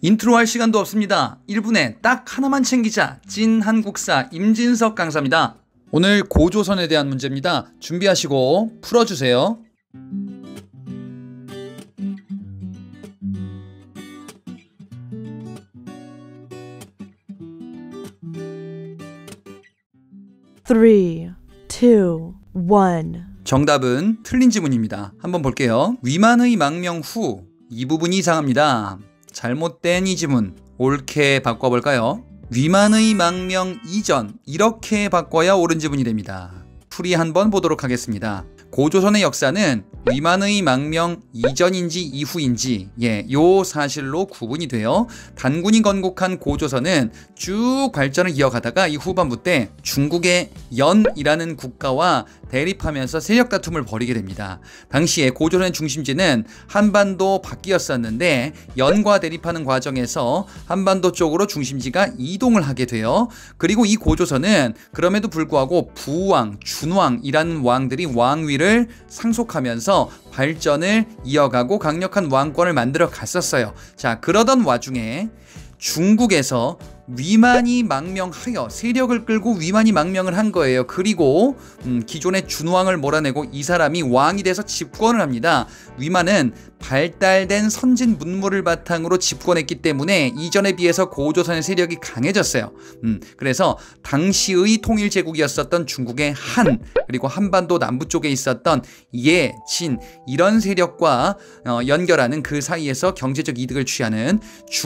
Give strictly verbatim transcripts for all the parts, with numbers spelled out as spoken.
인트로 할 시간도 없습니다. 일 분에 딱 하나만 챙기자. 찐 한국사 임진석 강사입니다. 오늘 고조선에 대한 문제입니다. 준비하시고 풀어주세요. three, two, one. 정답은 틀린 지문입니다. 한번 볼게요. 위만의 망명 후 이 부분이 이상합니다. 잘못된 이 지문 옳게 바꿔볼까요? 위만의 망명 이전 이렇게 바꿔야 옳은 지문이 됩니다. 풀이 한번 보도록 하겠습니다. 고조선의 역사는 위만의 망명 이전인지 이후인지 예, 요 사실로 구분이 돼요. 단군이 건국한 고조선은 쭉 발전을 이어가다가 이 후반부 때 중국의 연이라는 국가와 대립하면서 세력 다툼을 벌이게 됩니다. 당시에 고조선의 중심지는 한반도 밖이었었는데 연과 대립하는 과정에서 한반도 쪽으로 중심지가 이동을 하게 돼요. 그리고 이 고조선은 그럼에도 불구하고 부왕, 준왕이라는 왕들이 왕위를 상속하면서 발전을 이어가고 강력한 왕권을 만들어 갔었어요. 자, 그러던 와중에 중국에서 위만이 망명하여 세력을 끌고 위만이 망명을 한 거예요. 그리고 음, 기존의 준왕을 몰아내고 이 사람이 왕이 돼서 집권을 합니다. 위만은 발달된 선진 문물을 바탕으로 집권했기 때문에 이전에 비해서 고조선의 세력이 강해졌어요. 음, 그래서 당시의 통일제국이었었던 중국의 한, 그리고 한반도 남부 쪽에 있었던 예, 진 이런 세력과 어, 연결하는 그 사이에서 경제적 이득을 취하는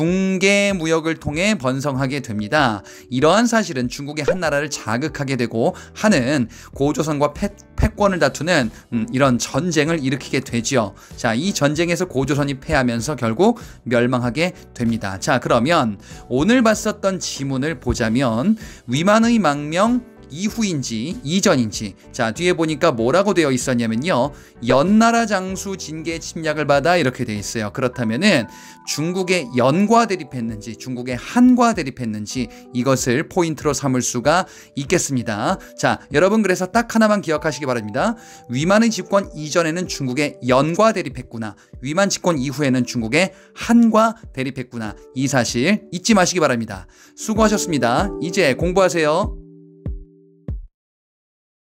중개 무역을 통해 번성하게 됩니다. 이러한 사실은 중국의 한 나라를 자극하게 되고 한은 고조선과 패, 패권을 다투는 음, 이런 전쟁을 일으키게 되죠. 자, 이 전쟁에서 고조선이 패하면서 결국 멸망하게 됩니다. 자, 그러면 오늘 봤었던 지문을 보자면 위만의 망명 이후인지 이전인지, 자, 뒤에 보니까 뭐라고 되어 있었냐면요, 연나라 장수 진계의 침략을 받아 이렇게 되어 있어요. 그렇다면은 중국의 연과 대립했는지 중국의 한과 대립했는지 이것을 포인트로 삼을 수가 있겠습니다. 자, 여러분 그래서 딱 하나만 기억하시기 바랍니다. 위만의 집권 이전에는 중국의 연과 대립했구나, 위만 집권 이후에는 중국의 한과 대립했구나, 이 사실 잊지 마시기 바랍니다. 수고하셨습니다. 이제 공부하세요.